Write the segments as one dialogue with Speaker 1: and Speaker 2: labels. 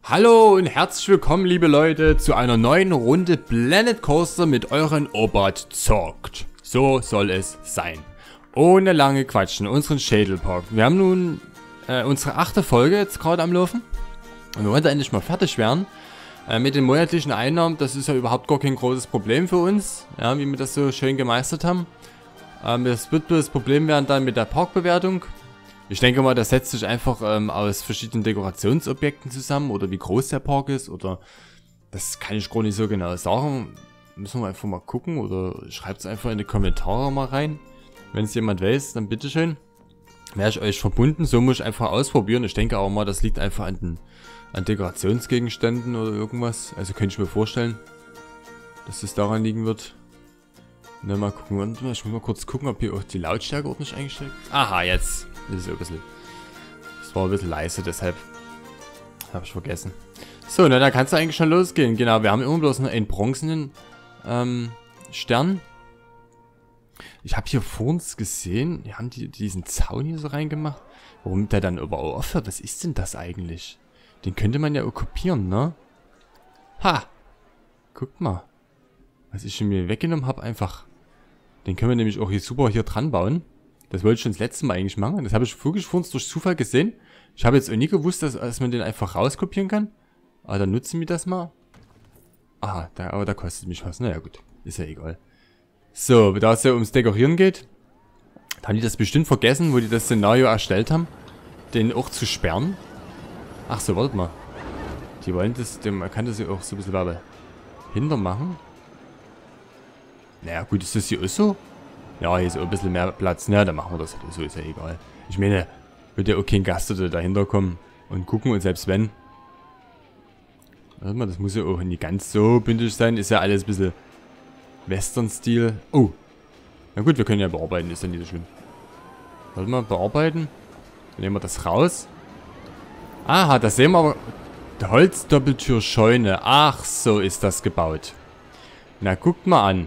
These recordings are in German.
Speaker 1: Hallo und herzlich willkommen, liebe Leute, zu einer neuen Runde Planet Coaster mit euren Obert zockt. So soll es sein. Ohne lange Quatschen, unseren Schädelpark. Wir haben nun unsere 8. Folge jetzt gerade am Laufen. Und wir wollen endlich mal fertig werden. Mit den monatlichen Einnahmen, das ist ja überhaupt gar kein großes Problem für uns. Ja, wie wir das so schön gemeistert haben. Das wird bloß das Problem werden dann mit der Parkbewertung. Ich denke mal, das setzt sich einfach aus verschiedenen Dekorationsobjekten zusammen oder wie groß der Park ist oder das kann ich gar nicht so genau sagen. Müssen wir einfach mal gucken oder schreibt es einfach in die Kommentare mal rein. Wenn es jemand weiß, dann bitteschön. Wäre ich euch verbunden, so muss ich einfach ausprobieren. Ich denke aber mal, das liegt einfach an Dekorationsgegenständen oder irgendwas. Also könnte ich mir vorstellen, dass es daran liegen wird. Na, mal gucken, ich muss mal kurz gucken, ob hier auch die Lautstärke ordentlich eingestellt ist. Aha, jetzt ist es ein bisschen. Es war ein bisschen leise, deshalb habe ich vergessen. So, na, da kannst du eigentlich schon losgehen. Genau, wir haben immer bloß noch einen bronzenen Stern. Ich habe hier vor uns gesehen, wir haben diesen Zaun hier so reingemacht. Warum der dann überall aufhört? Was ist denn das eigentlich? Den könnte man ja auch kopieren, ne? Ha! Guckt mal. Was ich schon mir weggenommen habe, einfach. Den können wir nämlich auch hier super hier dran bauen. Das wollte ich schon das letzte Mal eigentlich machen. Das habe ich wirklich vor uns durch Zufall gesehen. Ich habe jetzt auch nie gewusst, dass man den einfach rauskopieren kann. Aber dann nutzen wir das mal. Aha, aber da kostet mich was. Naja gut, ist ja egal. So, da es ja ums Dekorieren geht, haben die das bestimmt vergessen, wo die das Szenario erstellt haben, den auch zu sperren. Ach so, wartet mal. Die wollen das, man kann das ja auch so ein bisschen dahinter machen. Naja, gut, ist das hier auch so? Ja, hier ist auch ein bisschen mehr Platz. Na, dann machen wir das halt so, ist ja egal. Ich meine, wird ja auch kein Gast oder dahinter kommen und gucken und selbst wenn. Warte mal, das muss ja auch nicht ganz so bündig sein. Ist ja alles ein bisschen Western-Stil. Oh. Na gut, wir können ja bearbeiten, ist ja nicht so schlimm. Warte mal, bearbeiten. Dann nehmen wir das raus. Aha, das sehen wir aber. Holzdoppeltür Scheune. Ach, so ist das gebaut. Na, guckt mal an.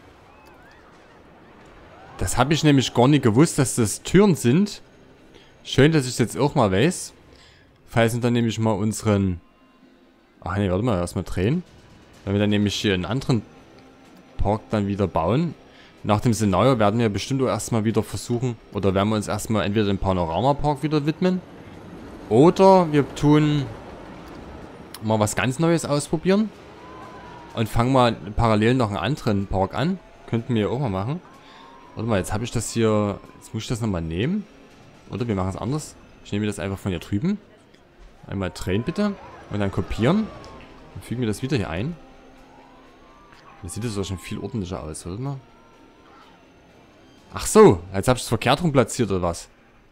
Speaker 1: Das habe ich nämlich gar nicht gewusst, dass das Türen sind. Schön, dass ich es jetzt auch mal weiß. Falls wir dann nämlich mal unseren... Ach ne, warte mal, erstmal drehen. Wenn wir dann nämlich hier einen anderen Park dann wieder bauen. Nach dem Szenario werden wir bestimmt auch erstmal wieder versuchen, oder werden wir uns erstmal entweder den Panorama-Park wieder widmen. Oder wir tun mal was ganz Neues ausprobieren. Und fangen mal parallel noch einen anderen Park an. Könnten wir ja auch mal machen. Warte mal, jetzt habe ich das hier... Jetzt muss ich das nochmal nehmen. Oder wir machen es anders. Ich nehme das einfach von hier drüben. Einmal drehen bitte. Und dann kopieren. Dann fügen wir das wieder hier ein. Jetzt sieht das doch schon viel ordentlicher aus, warte mal. Ach so, jetzt habe ich es verkehrt rum platziert oder was?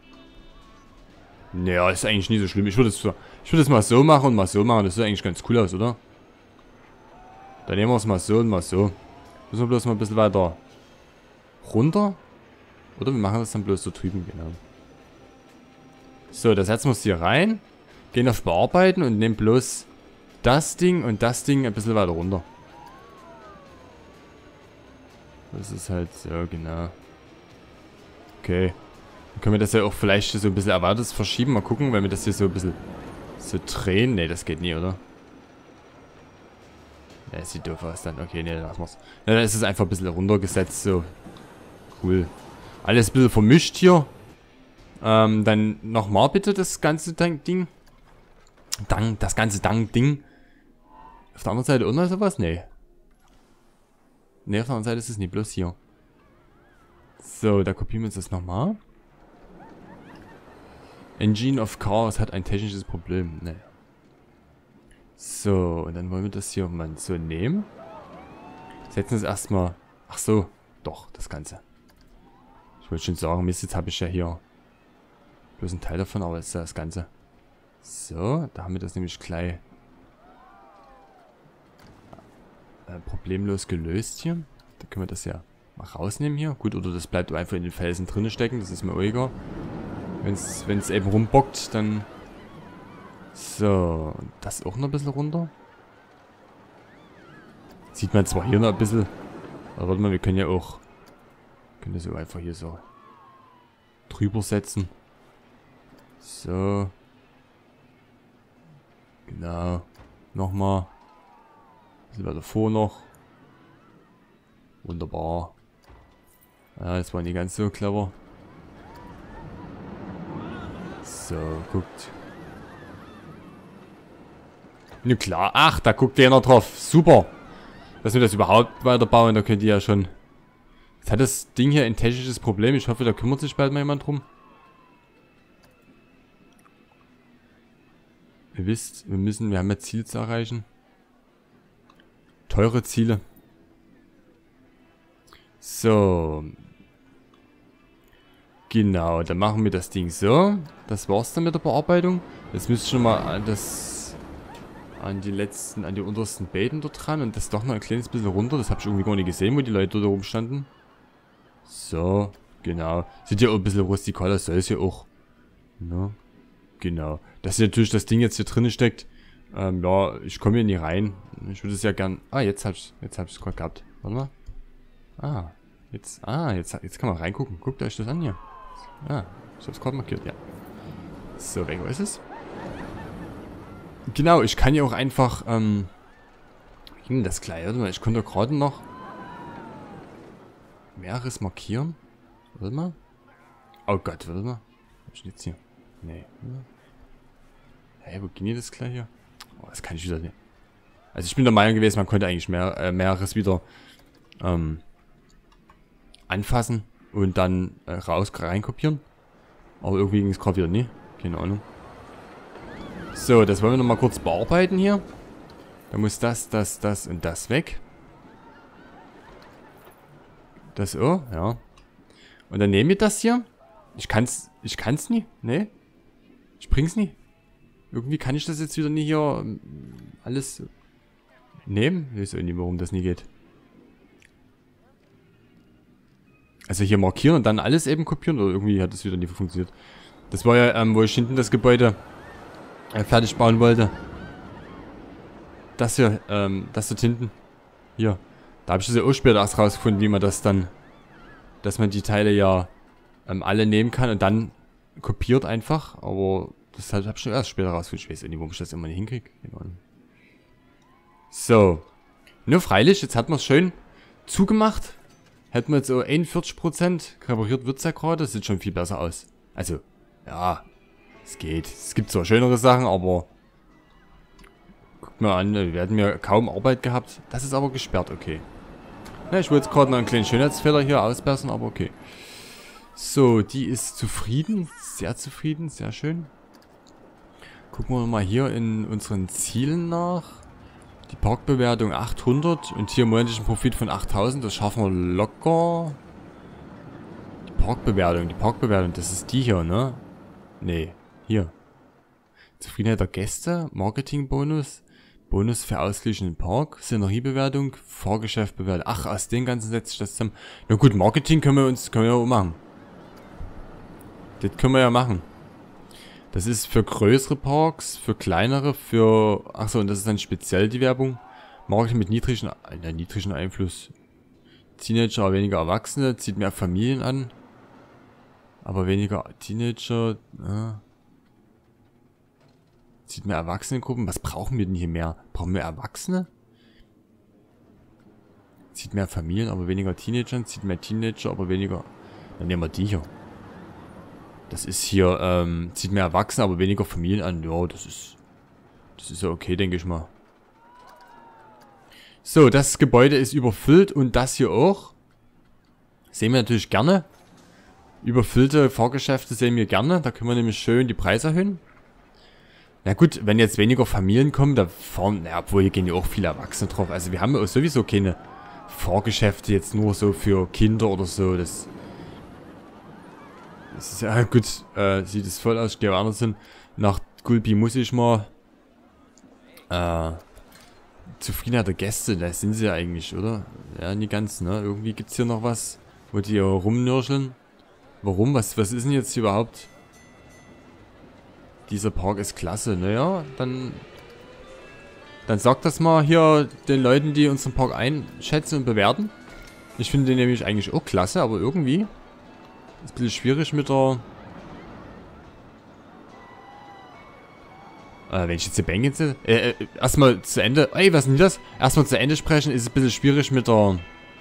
Speaker 1: Naja, ist eigentlich nicht so schlimm. Ich würde es mal so machen und mal so machen. Das sieht eigentlich ganz cool aus, oder? Dann nehmen wir es mal so und mal so. Müssen wir bloß mal ein bisschen weiter runter. Oder wir machen das dann bloß so drüben, genau. So, da setzen wir es hier rein. Gehen auf Bearbeiten und nehmen bloß das Ding und das Ding ein bisschen weiter runter. Das ist halt so, genau. Okay. Dann können wir das ja auch vielleicht so ein bisschen erwartet verschieben. Mal gucken, wenn wir das hier so ein bisschen so drehen. Ne, das geht nie, oder? Ne, das sieht doof aus dann. Okay, ne, dann lassen wir's. Ja, dann ist es einfach ein bisschen runtergesetzt, so. Cool. Alles ein bisschen vermischt hier. Dann nochmal bitte das ganze Ding. Das ganze Ding. Auf der anderen Seite auch noch sowas? Nee. Nee, auf der anderen Seite ist es nicht, bloß hier. So, da kopieren wir uns das nochmal. Engine of Cars hat ein technisches Problem. Nee. So, und dann wollen wir das hier mal so nehmen. Setzen es erstmal. Ach so, doch, das Ganze. Ich wollte schon sagen, Mist, jetzt habe ich ja hier bloß einen Teil davon, aber es ist ja das Ganze. So, da haben wir das nämlich gleich problemlos gelöst hier. Da können wir das ja mal rausnehmen hier. Gut, oder das bleibt einfach in den Felsen drin stecken, das ist mir auch egal. Wenn es eben rumbockt, dann... So, das auch noch ein bisschen runter. Sieht man zwar hier noch ein bisschen, aber warte mal, wir können ja auch... Können das so einfach hier so drüber setzen. So. Genau. Nochmal. Ein bisschen weiter vor noch. Wunderbar. Ja, das war nicht ganz so clever. So, guckt. Na klar. Ach, da guckt einer drauf. Super. Dass wir das überhaupt weiterbauen, da könnt ihr ja schon... Jetzt hat das Ding hier ein technisches Problem. Ich hoffe, da kümmert sich bald mal jemand drum. Ihr wisst, wir haben ja Ziele zu erreichen. Teure Ziele. So. Genau, dann machen wir das Ding so. Das war's dann mit der Bearbeitung. Jetzt müsst ihr schon mal an die untersten Beeten dort dran und das doch noch ein kleines bisschen runter. Das habe ich irgendwie gar nicht gesehen, wo die Leute dort oben standen. So, genau. Sieht ja auch ein bisschen rustikal aus, soll es ja auch. Ne? Genau. Dass natürlich das Ding jetzt hier drin steckt. Ja, ich komme hier nie rein. Ich würde es ja gern... Ah, jetzt hab ich es gerade gehabt. Warte mal. Jetzt kann man reingucken. Guckt euch das an hier. Ah, ich habe es gerade markiert, ja. So, weg, wo ist es? Genau, ich kann ja auch einfach, wie ging das gleich? Warte mal, ich konnte gerade noch mehreres markieren. Warte mal. Oh Gott, warte mal. Was ist denn jetzt hier? Nee. Hey, wo ging hier das gleich hier? Oh, das kann ich wieder nicht. Also ich bin der Meinung gewesen, man konnte eigentlich mehreres wieder anfassen und dann reinkopieren. Aber irgendwie ging es gerade wieder nicht. Keine Ahnung. So, das wollen wir nochmal kurz bearbeiten hier. Da muss das und das weg. Das, oh, ja. Und dann nehmen wir das hier. Ich kann's nie. Nee. Ich bring's nie. Irgendwie kann ich das jetzt wieder nicht hier alles nehmen. Ich weiß auch nicht, warum das nie geht. Also hier markieren und dann alles eben kopieren. Oder irgendwie hat das wieder nie funktioniert. Das war ja, wo ich hinten das Gebäude fertig bauen wollte. Das hier, das dort hinten. Hier. Da habe ich das ja auch später erst rausgefunden, wie man das dann, dass man die Teile ja alle nehmen kann und dann kopiert einfach. Aber das habe ich schon erst später rausgefunden. Ich weiß auch nicht, warum ich das immer nicht hinkriege. So. Nur freilich, jetzt hat man es schön zugemacht. Hätten wir jetzt so 41%. Repariert wird es ja gerade. Das sieht schon viel besser aus. Also, ja. Es geht. Es gibt zwar schönere Sachen, aber guckt mal an, wir hatten ja kaum Arbeit gehabt. Das ist aber gesperrt, okay. Ja, ich wollte jetzt gerade noch einen kleinen Schönheitsfehler hier ausbessern, aber okay. So, die ist zufrieden. Sehr zufrieden, sehr schön. Gucken wir mal hier in unseren Zielen nach. Die Parkbewertung 800 und hier monatlichen Profit von 8000. Das schaffen wir locker. Die Parkbewertung, das ist die hier, ne? Nee. Hier. Zufriedenheit der Gäste, Marketingbonus, Bonus für ausgeglichenen Park, Synergiebewertung, Fahrgeschäftbewertung. Ach, aus den ganzen setzt sich das zusammen. Na gut, Marketing können wir ja auch machen. Das können wir ja machen. Das ist für größere Parks, für kleinere, für... Achso, und das ist dann speziell die Werbung. Marketing mit niedrigem Einfluss. Teenager, aber weniger Erwachsene, zieht mehr Familien an. Aber weniger Teenager, zieht mehr Erwachsenengruppen. Was brauchen wir denn hier mehr? Brauchen wir Erwachsene? Zieht mehr Familien, aber weniger Teenager. Zieht mehr Teenager, aber weniger... Dann nehmen wir die hier. Das ist hier, zieht mehr Erwachsene, aber weniger Familien an. Ja, das ist ja okay, denke ich mal. So, das Gebäude ist überfüllt und das hier auch. Sehen wir natürlich gerne. Überfüllte Fahrgeschäfte sehen wir gerne. Da können wir nämlich schön die Preise erhöhen. Na gut, wenn jetzt weniger Familien kommen, da fahren, na, obwohl hier gehen ja auch viele Erwachsene drauf. Also wir haben ja sowieso keine Fahrgeschäfte jetzt nur so für Kinder oder so. Das ist ja gut, sieht es voll aus. Ich gehe woanders hin. Nach Gulpi muss ich mal Zufriedenheit der Gäste, da sind sie ja eigentlich, oder? Ja, nicht ganz, ne? Irgendwie gibt es hier noch was, wo die hier rumnörscheln. Warum? Was ist denn jetzt hier überhaupt? Dieser Park ist klasse. Naja, dann sagt das mal hier den Leuten, die unseren Park einschätzen und bewerten. Ich finde den nämlich eigentlich auch klasse, aber irgendwie ist ein bisschen schwierig mit der... Wenn ich jetzt die Bänke jetzt... erstmal zu Ende... Ey, was ist denn das? Erstmal zu Ende sprechen ist ein bisschen schwierig mit der...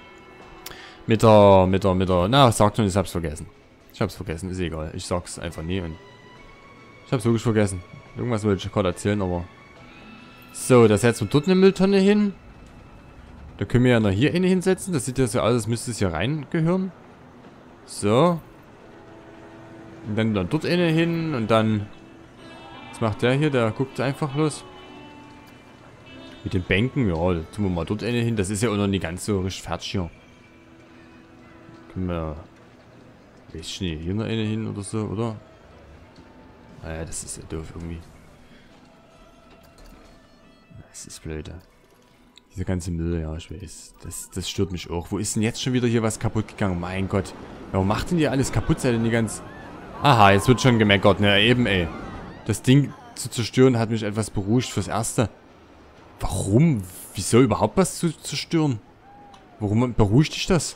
Speaker 1: Na, sagt schon, ich hab's vergessen. Ich hab's vergessen, ist egal. Ich sag's einfach nie und... Ich hab's wirklich vergessen. Irgendwas wollte ich gerade erzählen, aber... So, da setzen wir dort eine Mülltonne hin. Da können wir ja noch hier eine hinsetzen. Das sieht ja so aus, als müsste es hier reingehören. So. Und dann dort eine hin und dann... Was macht der hier? Der guckt einfach los. Mit den Bänken, ja, da tun wir mal dort eine hin. Das ist ja auch noch nicht ganz so richtig fertig hier. Können wir... Weiß ich nicht, hier noch eine hin oder so, oder? Naja, das ist ja doof irgendwie. Das ist blöd. Diese ganze Müll, ja, ich weiß. Das stört mich auch. Wo ist denn jetzt schon wieder hier was kaputt gegangen? Mein Gott. Warum macht denn hier alles kaputt? Seid ihr nicht ganz... Aha, jetzt wird schon gemeckert. Ne, eben, ey. Das Ding zu zerstören hat mich etwas beruhigt fürs Erste. Warum? Wieso überhaupt was zu zerstören? Warum beruhigt dich das?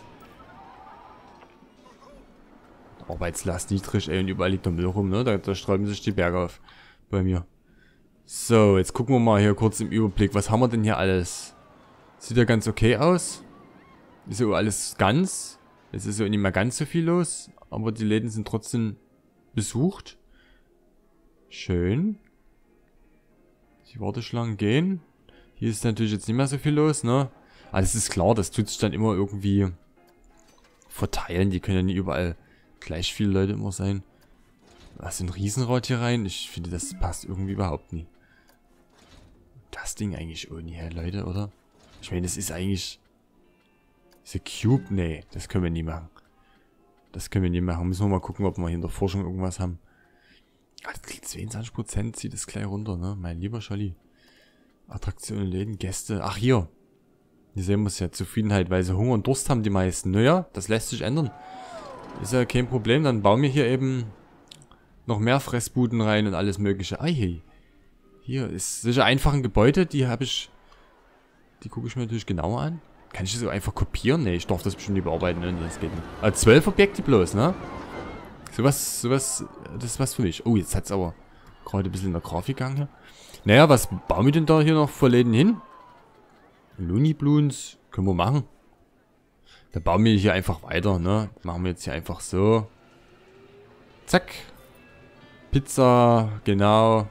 Speaker 1: Arbeitslast niedrig, ey, und überall liegt der Müll rum, ne? Da sträuben sich die Berge auf bei mir. So, jetzt gucken wir mal hier kurz im Überblick. Was haben wir denn hier alles? Sieht ja ganz okay aus. Ist ja alles ganz. Es ist ja nicht mehr ganz so viel los. Aber die Läden sind trotzdem besucht. Schön. Die Warteschlangen gehen. Hier ist natürlich jetzt nicht mehr so viel los, ne? Aber das ist klar, das tut sich dann immer irgendwie verteilen. Die können ja nicht überall gleich viele Leute immer sein. Was, ein Riesenrad hier rein? Ich finde, das passt irgendwie überhaupt nie. Das Ding eigentlich auch nie, Leute, oder? Ich meine, das ist eigentlich... Diese Cube? Nee, das können wir nie machen. Das können wir nie machen. Müssen wir mal gucken, ob wir hier in der Forschung irgendwas haben. Ah, das kriegt 22%, zieht das gleich runter, ne? Mein lieber Scholli. Attraktionen, Läden, Gäste. Ach, hier. Hier sehen wir es ja. Zufriedenheit, weil sie Hunger und Durst haben, die meisten. Naja, das lässt sich ändern. Ist ja kein Problem. Dann bauen wir hier eben noch mehr Fressbuden rein und alles mögliche. Ah, hey. Hier ist solche einfachen Gebäude, die habe ich... Die gucke ich mir natürlich genauer an. Kann ich das so einfach kopieren? Ne, ich darf das bestimmt nicht bearbeiten. Ne? Das geht nicht. Also 12 Objekte bloß, ne? Sowas, das ist was für mich. Oh, jetzt hat es aber gerade ein bisschen in der Grafik gegangen hier. Naja, was bauen wir denn da hier noch für Läden hin? Looney Bloons können wir machen. Da bauen wir hier einfach weiter, ne? Machen wir jetzt hier einfach so. Zack. Pizza, genau.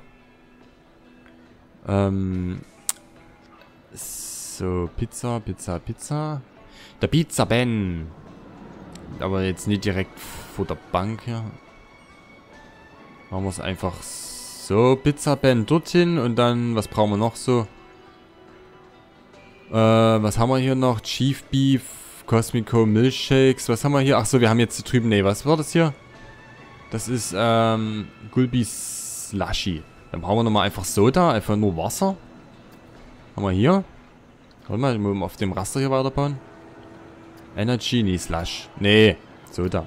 Speaker 1: So, Pizza. Der Pizza Ben. Aber jetzt nicht direkt vor der Bank hier. Machen wir es einfach so. Pizza Ben dorthin und dann, was brauchen wir noch so? Was haben wir hier noch? Chief Beef, Cosmico Milkshakes. Was haben wir hier? Achso, wir haben jetzt drüben. Nee, was war das hier? Das ist, Gulby Slushy. Dann brauchen wir nochmal einfach Soda, einfach nur Wasser. Haben wir hier. Warte mal, ich muss auf dem Raster hier weiterbauen. Energy, nee, Slush. Nee, Soda.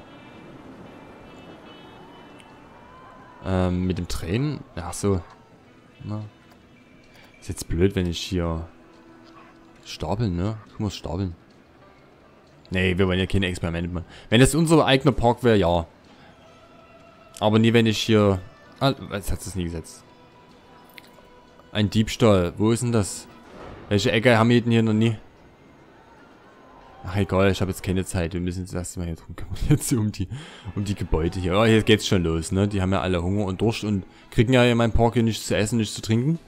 Speaker 1: Mit dem Tränen? Ach so. Na. Ist jetzt blöd, wenn ich hier... Stapeln, ne? Ich muss stapeln. Nee, wir wollen ja keine Experimente machen. Wenn das unser eigener Park wäre, ja. Aber nie, wenn ich hier... Ah, jetzt hat es nie gesetzt. Ein Diebstahl. Wo ist denn das? Welche Ecke haben wir denn hier noch nie? Ach egal, ich habe jetzt keine Zeit. Wir müssen jetzt erstmal hier drum kümmern. Jetzt um die Gebäude hier. Oh, hier geht's schon los, ne? Die haben ja alle Hunger und Durst und kriegen ja in meinem Park hier nichts zu essen, nichts zu trinken.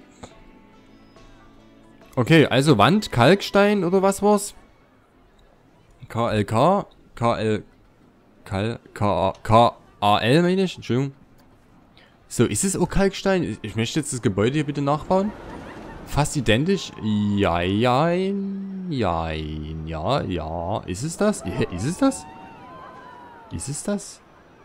Speaker 1: Okay, also Wand, Kalkstein oder was war's? KLK, KAL meine ich, Entschuldigung. So, ist es auch Kalkstein? Ich möchte jetzt das Gebäude hier bitte nachbauen. Fast identisch. Ja. Ist es das? Ist es das? Ist es das?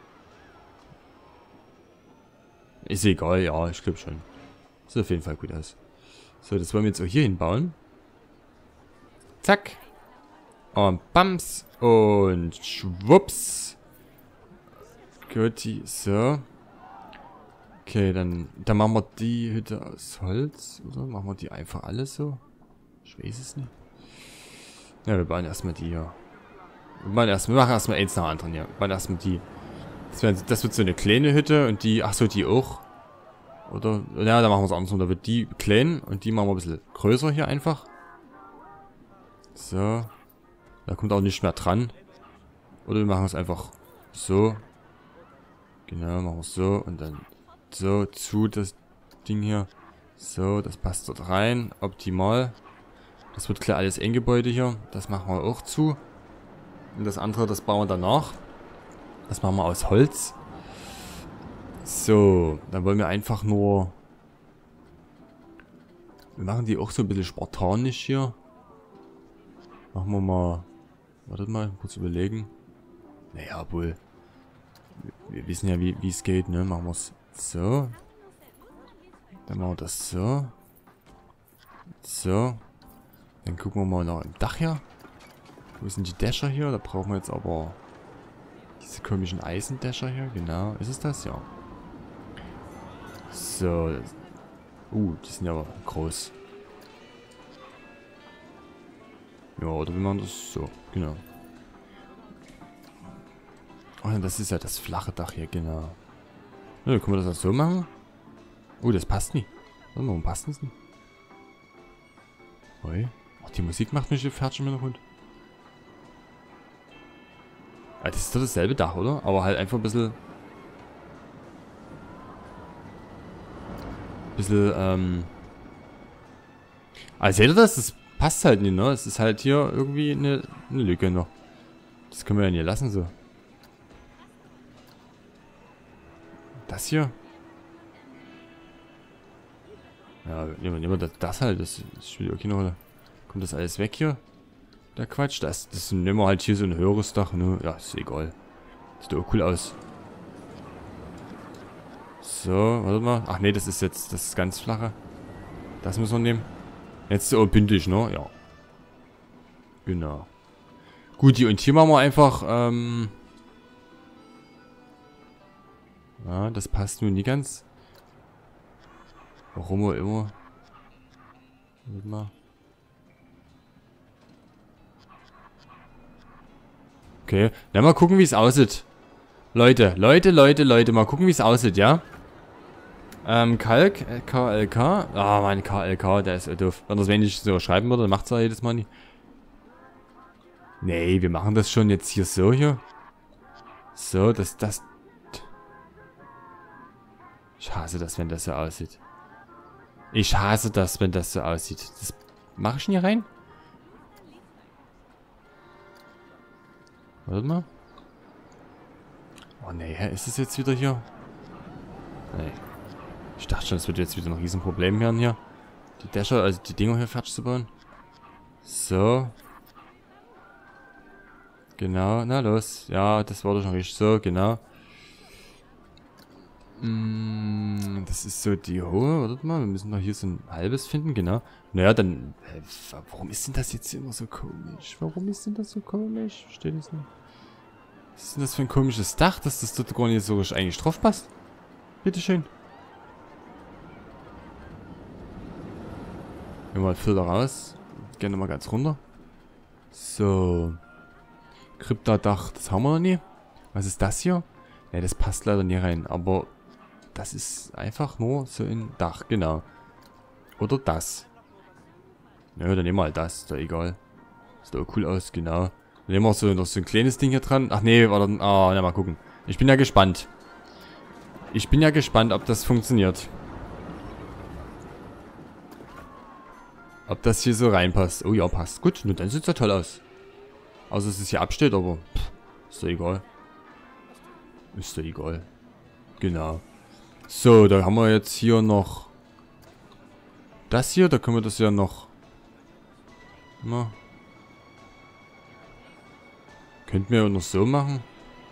Speaker 1: Ist egal, ja, ich glaube schon. Sieht auf jeden Fall gut aus. So, das wollen wir jetzt auch hier hinbauen. Zack. Und bams. Und schwupps. Gut, so. Okay, dann machen wir die Hütte aus Holz. Oder machen wir die einfach alle so? Ich weiß es nicht. Ja, wir bauen erstmal die hier. Wir machen erstmal eins nach dem anderen hier. Wir bauen erstmal die. Das wird so eine kleine Hütte und die. Achso, die auch. Oder, ja, da machen wir es andersrum. Da wird die klein und die machen wir ein bisschen größer hier einfach. So. Da kommt auch nicht mehr dran. Oder wir machen es einfach so. Genau, machen wir es so und dann so zu das Ding hier. So, das passt dort rein. Optimal. Das wird klar alles Endgebäude hier. Das machen wir auch zu. Und das andere, das bauen wir danach. Das machen wir aus Holz. So, dann wollen wir einfach nur... Wir machen die auch so ein bisschen spartanisch hier. Machen wir mal... Wartet mal, kurz überlegen. Naja, wohl. Wir wissen ja, wie es geht, ne? Machen wir es so. Dann machen wir das so. So. Dann gucken wir mal nach dem Dach hier. Wo sind die Dächer hier? Da brauchen wir jetzt aber diese komischen Eisendächer hier. Genau. Ist es das? Ja. So. Die sind ja aber groß. Ja, oder wir machen das so. Genau. Oh, das ist ja das flache Dach hier, genau. Ja, können wir das auch so machen? Das passt nicht. Warte mal, warum passt das nicht? Oi. Ach, die Musik macht mich hier fertig im Hintergrund. Ah, das ist doch dasselbe Dach, oder? Aber halt einfach ein bisschen... Also seht ihr das? Das passt halt nicht, ne? Es ist halt hier irgendwie eine Lücke noch. Das können wir ja nicht lassen, so. Das hier? Ja, nehmen wir das halt. Das spielt okay eine Rolle. Kommt das alles weg hier? Der Quatsch. Das nehmen wir halt hier so ein höheres Dach, ne? Ja, ist egal. Sieht auch cool aus. So, warte mal. Ach nee, das ist jetzt das ganz flache. Das müssen wir nehmen. Jetzt so bündig, ne? Ja. Genau. Gut, und hier machen wir einfach, ja, das passt nun nie ganz. Warum auch immer. Warte mal. Okay, dann mal gucken, wie es aussieht. Leute, mal gucken, wie es aussieht, ja? Kalk, KLK. Ah, mein KLK, der ist doof. Wenn das wenig so schreiben würde, dann macht es ja jedes Mal nicht. Nee, wir machen das schon jetzt hier so hier. So, das. Ich hasse das, wenn das so aussieht. Ich hasse das, wenn das so aussieht. Das mache ich nicht rein. Warte mal. Oh nee, ist es jetzt wieder hier? Nee. Ich dachte schon, es wird jetzt wieder ein Riesenproblem werden hier. Die Dächer, also die Dinger hier fertig zu bauen. So. Genau, na los. Ja, das war doch schon richtig. So, genau. Das ist so die hohe. Wartet mal, wir müssen noch hier so ein halbes finden, genau. Naja, dann... warum ist denn das jetzt hier immer so komisch? Warum ist denn das so komisch? Verstehe das nicht. Was ist denn das für ein komisches Dach, dass das dort gar nicht so eigentlich drauf passt? Bitteschön. Nehmen wir mal Filter raus. Gehen wir mal ganz runter. So. Kryptadach, das haben wir noch nie. Was ist das hier? Ne, das passt leider nie rein. Aber das ist einfach nur so ein Dach, genau. Oder das. Nö, dann nehmen wir halt das. Ist doch egal. Sieht doch cool aus, genau. Dann nehmen wir noch so ein kleines Ding hier dran. Ach nee, warte. Ah, na mal gucken. Ich bin ja gespannt. Ich bin ja gespannt, ob das funktioniert. Ob das hier so reinpasst. Oh ja, passt. Gut, nun dann sieht es ja toll aus. Außer dass es hier absteht, aber ist doch egal. Ist doch egal. Genau. So, da haben wir jetzt hier noch das hier. Da können wir das ja noch... Na. Könnten wir ja noch so machen.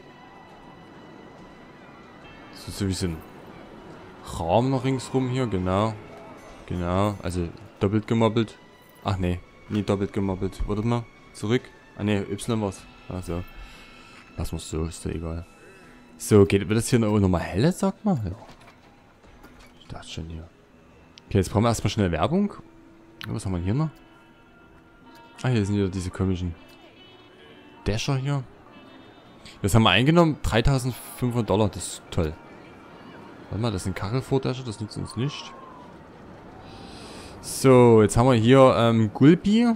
Speaker 1: So wie so ein Rahmen noch ringsrum hier, genau. Genau, also doppelt gemoppelt. Ach nee, nie doppelt gemoppelt. Wartet mal, zurück. Ah ne, Y war's. Also, lassen wir es so, ist doch egal. So, wird das hier nochmal helle, sagt man? Ja. Ich dachte schon hier. Okay, jetzt brauchen wir erstmal schnell Werbung. Was haben wir hier noch? Ah, hier sind wieder diese komischen Dächer hier. Das haben wir eingenommen. $3.500, das ist toll. Warte mal, das sind Kachelvordächer, das nützt uns nicht. So, jetzt haben wir hier Gulbi.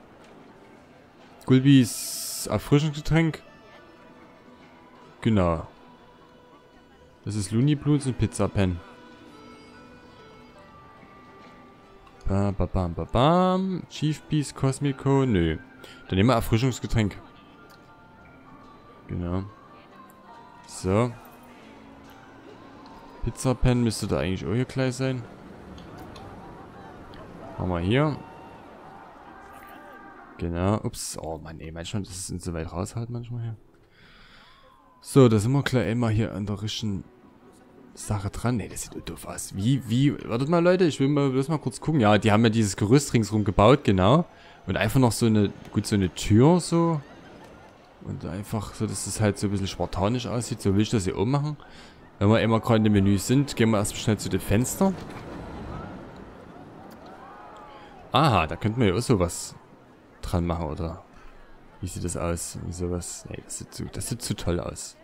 Speaker 1: Gulbis Erfrischungsgetränk. Genau. Das ist Looney Blues und Pizza Pen. Bam, bam, bam, bam, bam. Chief Beast, Cosmico, nö. Dann nehmen wir Erfrischungsgetränk. Genau. So. Pizza Pen müsste da eigentlich auch hier gleich sein. Machen wir hier. Genau. Ups. Oh Mann, ey. Manchmal, das ist so weit raus halt manchmal hier. So, da sind wir gleich immer hier an der richtigen Sache dran. Ne, das sieht doof aus. Wartet mal, Leute. Ich will mal bloß mal kurz gucken. Ja, die haben ja dieses Gerüst ringsrum gebaut, genau. Und einfach noch so eine, gut, so eine Tür so. Und einfach so, dass das halt so ein bisschen spartanisch aussieht. So will ich das hier oben machen. Wenn wir immer gerade im Menü sind, gehen wir erstmal schnell zu den Fenstern. Aha, da könnten wir ja auch sowas dran machen, oder? Wie sieht das aus? Wie sowas? Nee, das sieht zu toll aus.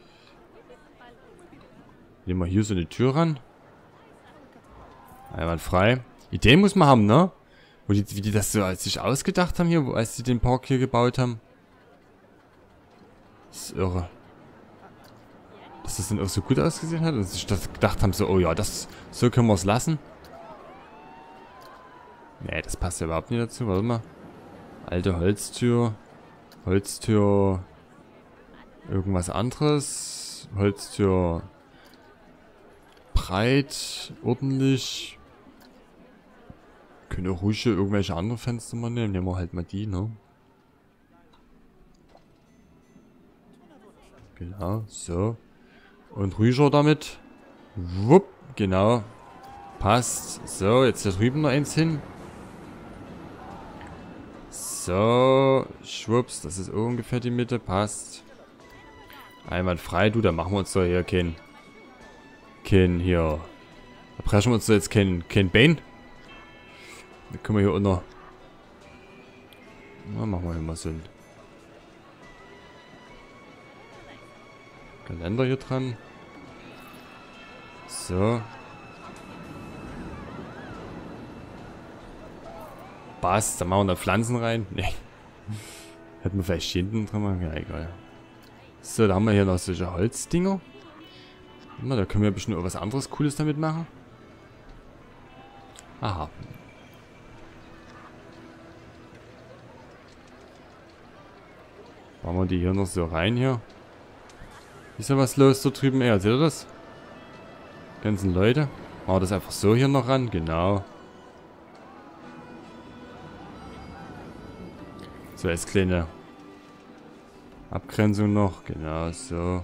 Speaker 1: Nehmen wir hier so eine Tür ran. Einwandfrei. Ideen muss man haben, ne? Wie die das so sich ausgedacht haben hier, als sie den Park hier gebaut haben. Das ist irre. Dass das dann auch so gut ausgesehen hat und sich das gedacht haben, so, oh ja, so können wir es lassen. Nee, das passt ja überhaupt nicht dazu. Warte mal. Alte Holztür. Holztür. Irgendwas anderes. Holztür. Breit. Ordentlich. Können auch ruhig irgendwelche anderen Fenster mal nehmen. Nehmen wir halt mal die, ne? Genau, so. Und ruhiger damit. Wupp, genau. Passt. So, jetzt da drüben noch eins hin. So, schwupps, das ist ungefähr die Mitte, passt. Einwandfrei, du, da machen wir uns doch hier kein hier. Da brechen wir uns doch jetzt kein Bein. Da können wir hier unter. Na, machen wir hier mal so ein Kalender hier dran. So. Passt, dann machen wir da Pflanzen rein. Ne. Hätten wir vielleicht hinten dran machen. Ja, egal. So, da haben wir hier noch solche Holzdinger. Na, da können wir bestimmt auch was anderes Cooles damit machen. Aha. Machen wir die hier noch so rein hier. Ist ja was los da drüben? Ja, seht ihr das? Ganzen Leute. Machen wir das einfach so hier noch ran. Genau. So, als kleine Abgrenzung noch. Genau, so.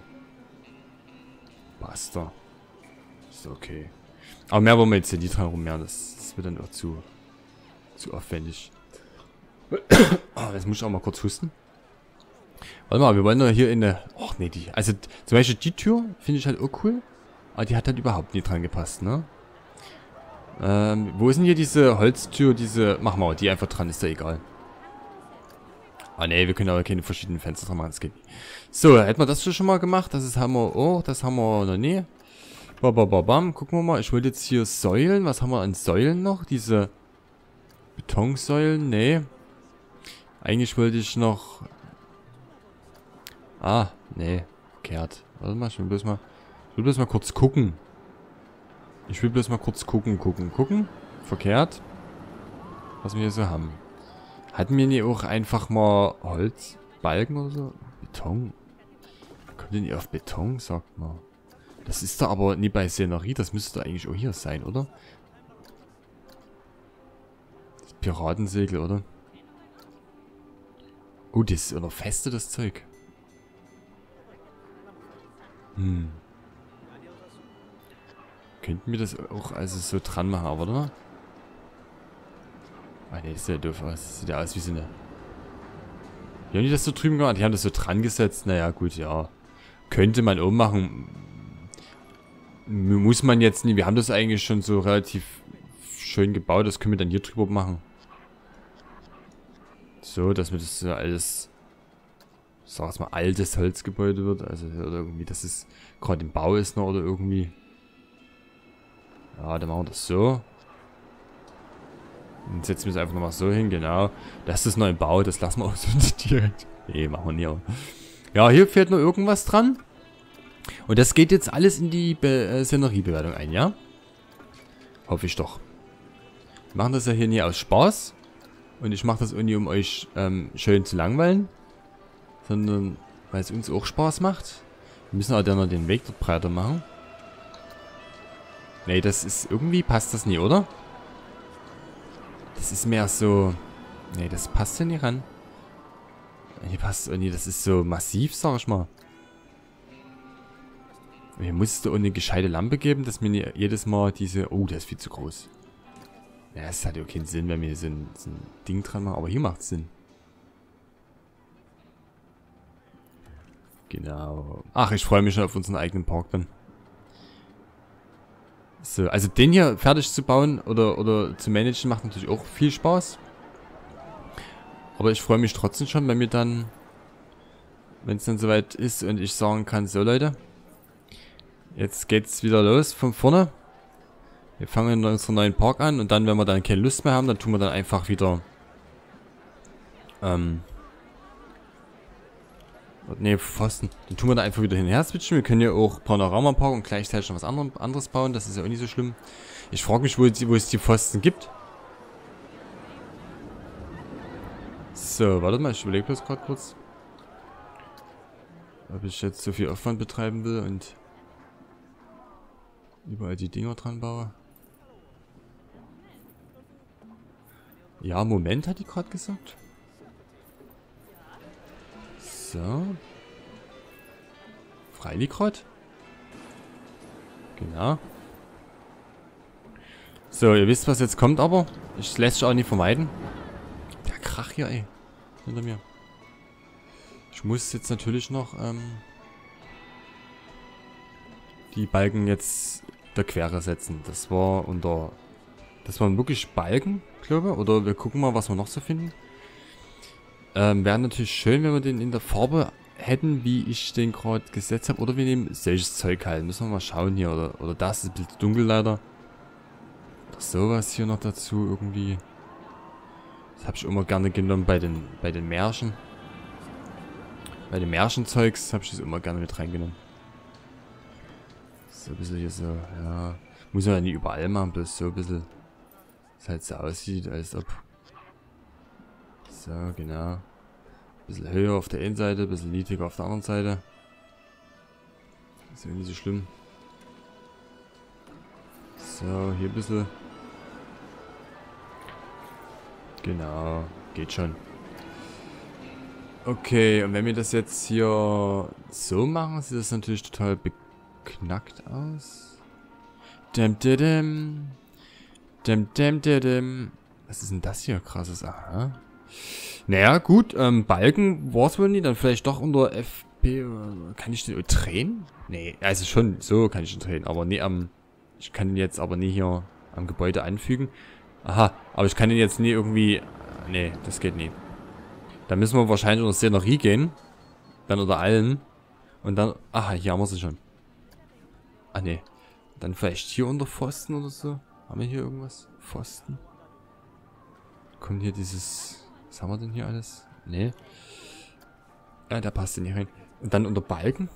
Speaker 1: Passt da. Ist okay. Aber mehr wollen wir jetzt hier nicht dran rummehren. Das wird dann auch zu aufwendig. Oh, jetzt muss ich auch mal kurz husten. Warte mal, wir wollen doch hier in eine... Och, nee, die... Also, zum Beispiel die Tür finde ich halt auch cool. Aber die hat halt überhaupt nicht dran gepasst, ne? Wo ist denn hier diese Holztür, diese... Machen wir die einfach dran, ist ja egal. Ah ne, wir können aber keine verschiedenen Fenster dran machen, das geht nicht. So, hätten wir das schon mal gemacht, haben wir auch, das haben wir noch nie. Bam, gucken wir mal, ich wollte jetzt hier Säulen, was haben wir an Säulen noch? Diese Betonsäulen, ne. Eigentlich wollte ich noch... Ah, ne, verkehrt. Warte mal, ich will bloß mal kurz gucken. Gucken. Verkehrt. Was wir hier so haben. Hatten wir nicht auch einfach mal Holzbalken oder so? Beton? Kommt denn ihr auf Beton, sagt man? Das ist da aber nie bei Szenerie, das müsste eigentlich auch hier sein, oder? Das Piratensegel, oder? Oh, das ist oder feste, das Zeug. Könnten wir das auch also so dran machen, aber oder? Ah ne, das sieht ja doof aus. Das sieht ja aus wie so eine... Die haben die das so drüben gemacht? Die haben das so dran gesetzt. Naja, gut, ja. Könnte man auch machen. Muss man jetzt nicht. Wir haben das eigentlich schon so relativ schön gebaut. Das können wir dann hier drüber machen. So, dass wir das so alles... Sag ich mal, altes Holzgebäude wird. Also, oder irgendwie, dass es gerade im Bau ist noch oder irgendwie. Ja, dann machen wir das so. Dann setzen wir es einfach nochmal so hin, genau. Das ist neu im Bau, das lassen wir auch so direkt. Nee, machen wir nie. Aber. Ja, hier fehlt noch irgendwas dran. Und das geht jetzt alles in die Szeneriebewertung ein, ja? Hoffe ich doch. Wir machen das ja hier nie aus Spaß. Und ich mache das auch nie, um euch schön zu langweilen. Sondern weil es uns auch Spaß macht. Wir müssen aber dann noch den Weg dort breiter machen. Nee, das ist irgendwie passt das nie, oder? Das ist mehr so... Nee, das passt ja nicht ran. Hier passt irgendwie, das ist so massiv, sag ich mal. Hier muss es eine gescheite Lampe geben, dass mir nicht jedes Mal diese... Oh, der ist viel zu groß. Ja, es hat ja keinen Sinn, wenn wir hier so ein Ding dran machen. Aber hier macht es Sinn. Genau. Ach, ich freue mich schon auf unseren eigenen Park dann. So, also den hier fertig zu bauen oder zu managen macht natürlich auch viel Spaß. Aber ich freue mich trotzdem schon, wenn wir dann, wenn es dann soweit ist und ich sagen kann, so Leute, jetzt geht's wieder los von vorne. Wir fangen in unserem neuen Park an und dann, wenn wir dann keine Lust mehr haben, dann tun wir dann einfach wieder, ne, Pfosten. Dann tun wir da einfach wieder hinher switchen. Wir können ja auch Panorama Park und gleichzeitig noch was anderes bauen. Das ist ja auch nicht so schlimm. Ich frage mich, wo es die Pfosten gibt. So, warte mal, ich überlege bloß gerade kurz. Ob ich jetzt so viel Aufwand betreiben will und überall die Dinger dran baue. Ja, Moment, hat die gerade gesagt. So. Freiligrad. Genau. So, ihr wisst, was jetzt kommt, aber ich lässt sich auch nicht vermeiden. Der Krach hier, ey. Hinter mir. Ich muss jetzt natürlich noch die Balken jetzt der Quere setzen. Das waren wirklich Balken, glaube ich. Oder wir gucken mal, was wir noch so finden. Wäre natürlich schön, wenn wir den in der Farbe hätten, wie ich den gerade gesetzt habe. Oder wir nehmen solches Zeug halt. Müssen wir mal schauen hier. Oder das ist ein bisschen dunkel leider. Oder sowas hier noch dazu irgendwie. Das habe ich immer gerne genommen bei den Märchen. Bei dem Märchenzeugs habe ich das immer gerne mit reingenommen. So ein bisschen hier so, ja. Muss man ja nicht überall machen, bloß so ein bisschen. Es halt so aussieht, als ob. So, genau. Bisschen höher auf der einen Seite, bisschen niedriger auf der anderen Seite. Ist ja nicht so schlimm. So, hier ein bisschen. Genau, geht schon. Okay, und wenn wir das jetzt hier so machen, sieht das natürlich total beknackt aus. Was ist denn das hier? Krasses, aha. Naja, gut, Balken war es wohl nicht, dann vielleicht doch unter FP, kann ich den drehen? Nee, also schon, so kann ich den drehen, aber nie ich kann den jetzt aber nie hier am Gebäude anfügen. Aha, aber ich kann den jetzt nie irgendwie, nee, das geht nie. Da müssen wir wahrscheinlich unter Szenerie gehen, dann unter allen, und dann, aha, hier haben wir sie schon. Ah, nee, dann vielleicht hier unter Pfosten oder so. Haben wir hier irgendwas? Pfosten? Kommt hier dieses... Was haben wir denn hier alles? Nee. Ah, da passt ja nicht rein. Und dann unter Balken?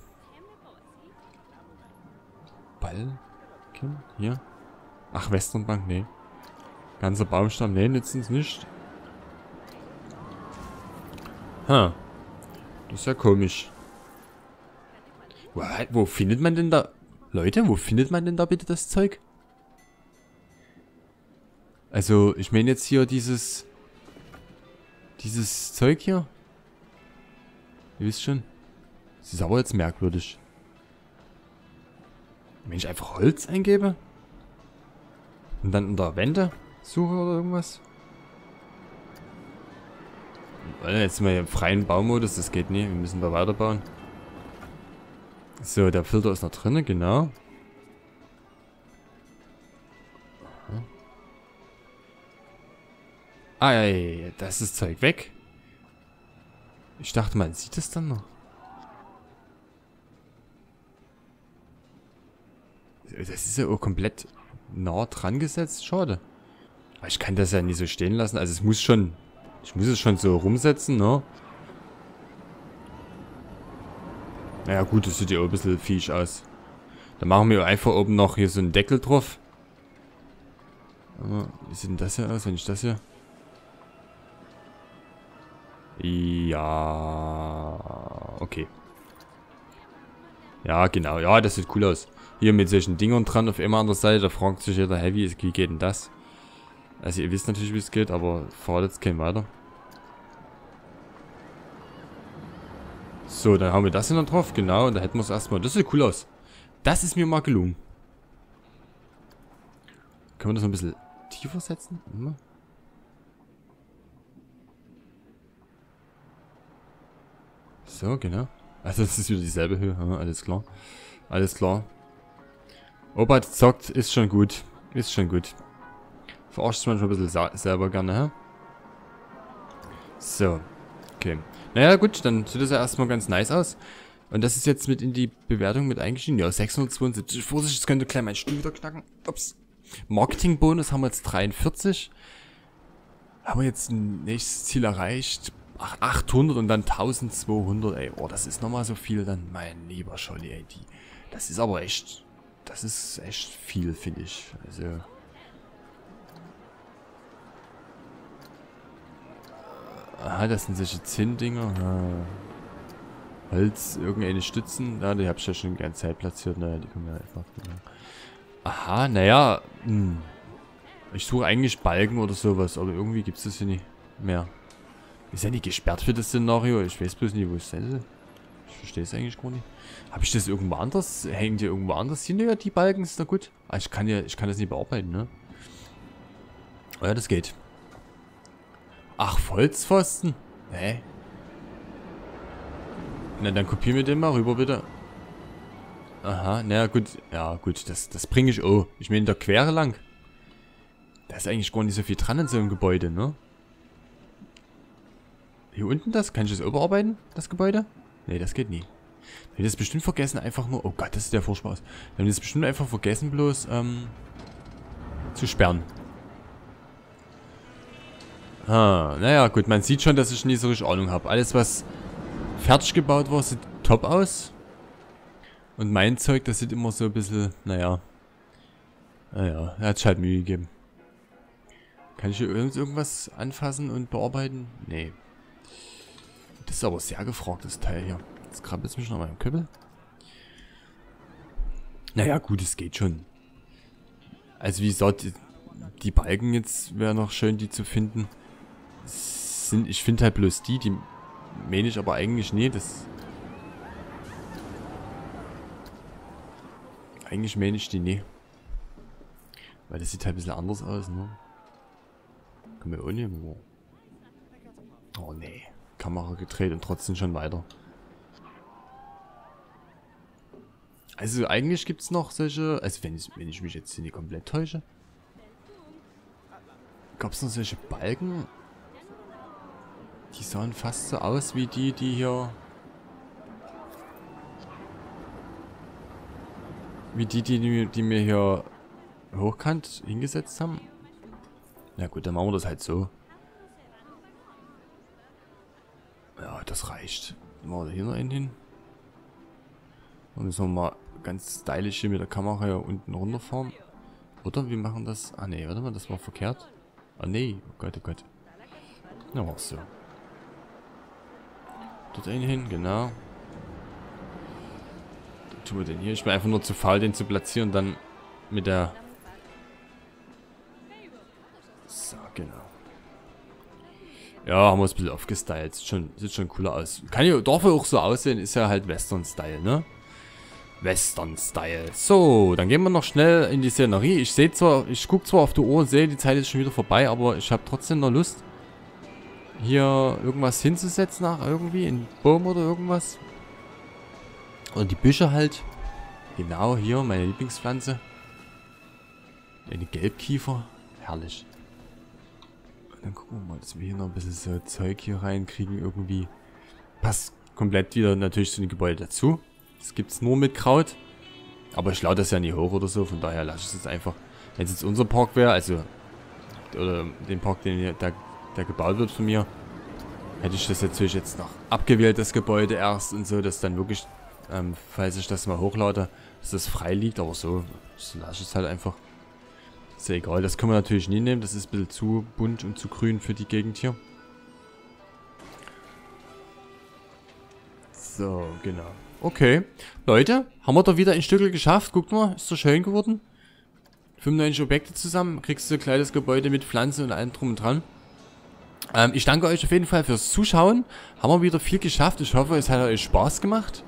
Speaker 1: Balken? Hier? Ach, Westernbank? Nee. Ganzer Baumstamm? Nee, nützen es nicht. Ha. Das ist ja komisch. Wo findet man denn da... Leute, wo findet man denn da bitte das Zeug? Also, ich meine jetzt hier dieses Zeug hier. Ihr wisst schon. Das ist aber jetzt merkwürdig. Wenn ich einfach Holz eingebe und dann unter Wände suche oder irgendwas. Jetzt sind wir hier im freien Baumodus, das geht nicht. Wir müssen da weiterbauen. So, der Filter ist noch drin, genau. Ah, ja, da ist das Zeug weg. Ich dachte, man sieht es dann noch. Das ist ja auch komplett nah dran gesetzt. Schade. Aber ich kann das ja nicht so stehen lassen. Also es muss schon... Ich muss es schon so rumsetzen, ne? Naja gut, das sieht ja auch ein bisschen fisch aus. Dann machen wir einfach oben noch hier so einen Deckel drauf. Wie sieht denn das hier aus, wenn ich das hier... Ja... Okay. Ja, genau. Ja, das sieht cool aus. Hier mit solchen Dingern dran auf immer an der Seite. Da fragt sich jeder, hey, wie geht denn das? Also ihr wisst natürlich, wie es geht, aber fahrt jetzt kein weiter. So, dann haben wir das hier noch drauf, genau. Und da hätten wir es erstmal. Das sieht cool aus. Das ist mir mal gelungen. Können wir das noch ein bisschen tiefer setzen? So, genau. Also das ist wieder dieselbe Höhe. Ja, alles klar. Alles klar. Opa zockt, ist schon gut. Ist schon gut. Verarscht manchmal ein bisschen selber gerne, hä? So. Okay. Naja, gut, dann sieht das ja erstmal ganz nice aus. Und das ist jetzt mit in die Bewertung mit eingeschrieben. Ja, 672. Vorsicht, es könnte gleich mein Stuhl wieder knacken. Ups. Marketingbonus haben wir jetzt 43. Haben wir jetzt ein nächstes Ziel erreicht. Ach, 800 und dann 1200, ey. Oh, das ist nochmal so viel dann. Mein lieber Scholli, ey. Das ist aber echt... Das ist echt viel, finde ich. Also... Aha, das sind solche Zinndinger. Holz, irgendeine Stützen. Ja, die habe ich ja schon die ganze Zeit platziert. Naja, die kommen ja einfach. Aha, naja. Ich suche eigentlich Balken oder sowas, aber irgendwie gibt es das hier nicht mehr. Ist ja nicht gesperrt für das Szenario. Ich weiß bloß nicht, wo es ist. Ich verstehe es eigentlich gar nicht. Habe ich das irgendwo anders? Hängen die irgendwo anders hin? Ja, die Balken ist da gut. Ah, ich kann das nicht bearbeiten, ne? Oh ja, das geht. Ach, Holzpfosten? Hä? Na, dann kopieren wir den mal rüber, bitte. Aha, naja, gut. Ja, gut, das bringe ich auch. Ich meine, der Quere lang. Da ist eigentlich gar nicht so viel dran in so einem Gebäude, ne? Hier unten das? Kann ich das überarbeiten, das Gebäude? Ne, das geht nie. Wir haben das bestimmt vergessen, einfach nur... Oh Gott, das sieht ja furchtbar aus. Wir haben das bestimmt einfach vergessen, bloß, zu sperren. Ah, naja, gut, man sieht schon, dass ich nie so richtig Ahnung habe. Alles, was fertig gebaut war, sieht top aus. Und mein Zeug, das sieht immer so ein bisschen, naja. Naja, er hat sich halt Mühe gegeben. Kann ich hier irgendwas anfassen und bearbeiten? Nee. Das ist aber sehr gefragt, das Teil hier. Jetzt krabbelt es mich noch mal im Köppel. Naja, gut, es geht schon. Also wie gesagt, die Balken jetzt wäre noch schön, die zu finden. Ich finde halt bloß die meine ich aber eigentlich nie. Eigentlich meine ich die nie. Weil das sieht halt ein bisschen anders aus, ne? Können wir auch nicht mehr. Oh nee. Kamera gedreht und trotzdem schon weiter. Also eigentlich gibt es noch solche... Also wenn ich mich jetzt nicht komplett täusche. Gab es noch solche Balken? Die sahen fast so aus wie die hier... Wie die mir hier hochkant hingesetzt haben. Na gut, dann machen wir das halt so. Ja, das reicht. Dann machen wir hier noch einen hin. Und müssen wir mal ganz stylisch hier mit der Kamera hier unten runterfahren. Oder wir machen das... Ah ne, warte mal, das war verkehrt. Ah ne, oh Gott, oh Gott. Na, war's so. Dort einen hin, genau. Dann tun wir den hier. Ich bin einfach nur zu faul, den zu platzieren, dann mit der... So, genau. Ja, haben wir es ein bisschen aufgestylt. Sieht schon cooler aus. Darf ja auch so aussehen, ist ja halt Western-Style, ne? Western-Style. So, dann gehen wir noch schnell in die Szenerie. Ich gucke zwar auf die Uhr und sehe, die Zeit ist schon wieder vorbei, aber ich habe trotzdem noch Lust, hier irgendwas hinzusetzen, irgendwie, einen Baum oder irgendwas. Oder die Büsche halt. Genau, hier, meine Lieblingspflanze. Eine Gelbkiefer. Herrlich. Und dann gucken wir mal, dass wir hier noch ein bisschen so Zeug hier reinkriegen, irgendwie. Passt komplett wieder natürlich zu dem Gebäude dazu. Das gibt es nur mit Kraut. Aber ich lade das ja nie hoch oder so, von daher lasse ich es jetzt einfach. Wenn es jetzt unser Park wäre, also, oder den Park, der gebaut wird von mir, hätte ich das natürlich jetzt noch abgewählt, das Gebäude erst und so, dass dann wirklich, falls ich das mal hochlade, dass das frei liegt, aber so lasse ich es halt einfach. Ist ja egal, das können wir natürlich nie nehmen, das ist ein bisschen zu bunt und zu grün für die Gegend hier. So, genau. Okay, Leute, haben wir da wieder ein Stück geschafft, guckt mal, ist so schön geworden. 95 Objekte zusammen, kriegst du ein kleines Gebäude mit Pflanzen und allem drum und dran. Ich danke euch auf jeden Fall fürs Zuschauen. Haben wir wieder viel geschafft. Ich hoffe, es hat euch Spaß gemacht.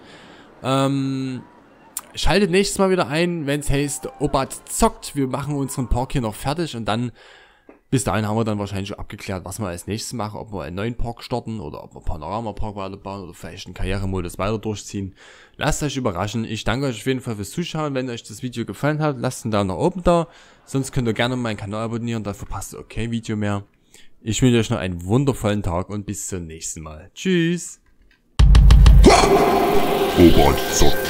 Speaker 1: Schaltet nächstes Mal wieder ein, wenn es heißt, Obat zockt. Wir machen unseren Park hier noch fertig und dann, bis dahin haben wir dann wahrscheinlich schon abgeklärt, was wir als nächstes machen. Ob wir einen neuen Park starten oder ob wir Panorama-Park weiterbauen oder vielleicht einen Karrieremodus weiter durchziehen. Lasst euch überraschen. Ich danke euch auf jeden Fall fürs Zuschauen. Wenn euch das Video gefallen hat, lasst einen Daumen nach oben da. Sonst könnt ihr gerne meinen Kanal abonnieren, dann verpasst ihr auch kein Video mehr. Ich wünsche euch noch einen wundervollen Tag und bis zum nächsten Mal. Tschüss.
Speaker 2: Obat zockt.